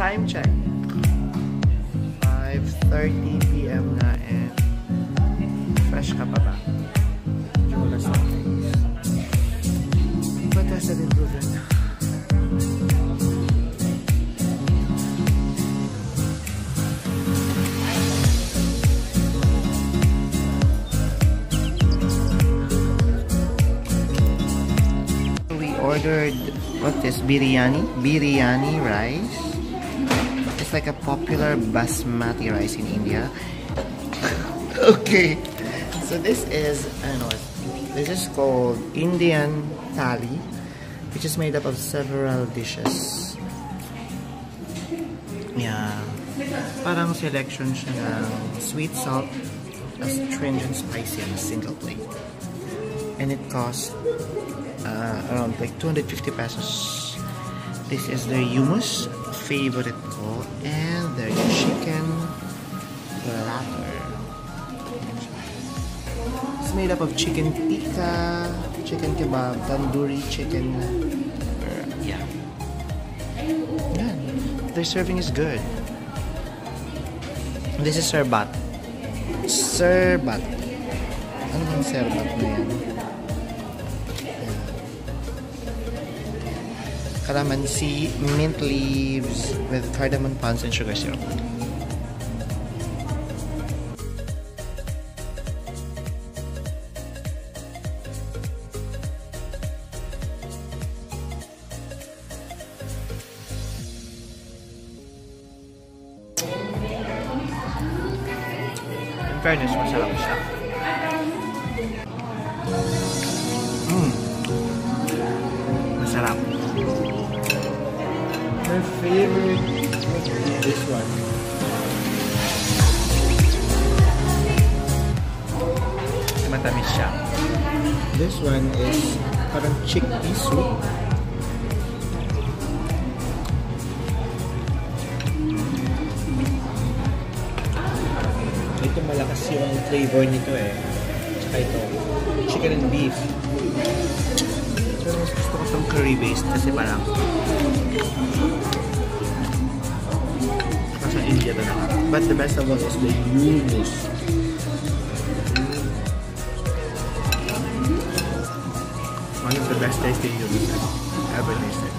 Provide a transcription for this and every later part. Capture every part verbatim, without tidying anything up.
time check. five thirty p m na and fresh ka pa ba? Medyo sa akin. But that's an improvement. We ordered what is biryani? Biryani rice. It's like a popular basmati rice in India. Okay, so this is, I don't know, this is called Indian thali, which is made up of several dishes. Yeah, parang selection siya ng sweet, salt, astringent, spicy on a single plate. And it costs uh, around like two hundred fifty pesos. This is their hummus, favorite ko, and their chicken platter. It's made up of chicken tikka, chicken kebab, tandoori chicken. Uh, yeah. Yeah. Their serving is good. This is serbat. Serbat. Ano bang serbat na yan? Calamansi, mint leaves with cardamom pounds and sugar syrup. In fairness, masarap siya. Mmm. Masarap. My favorite is this one. Matamis siya. This one is parang chickpea soup. Ito malakas yung flavor nito eh. Tsaka ito, chicken and beef. Pero mas gusto ko itong curry based kasi parang nasa India talaga. But the best of all is the hummus. One of the best tasting hummus I've ever tasted.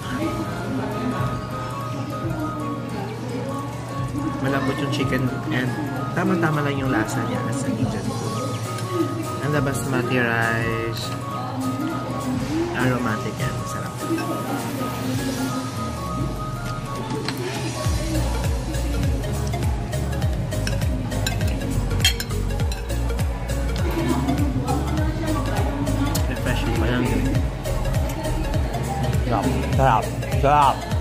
Malambot yung chicken and tama-tama lang yung lasa niya as an Indian food. And the basmati rice, aromatic and sarap. Refreshing pa lang yun. Sarap, sarap, sarap.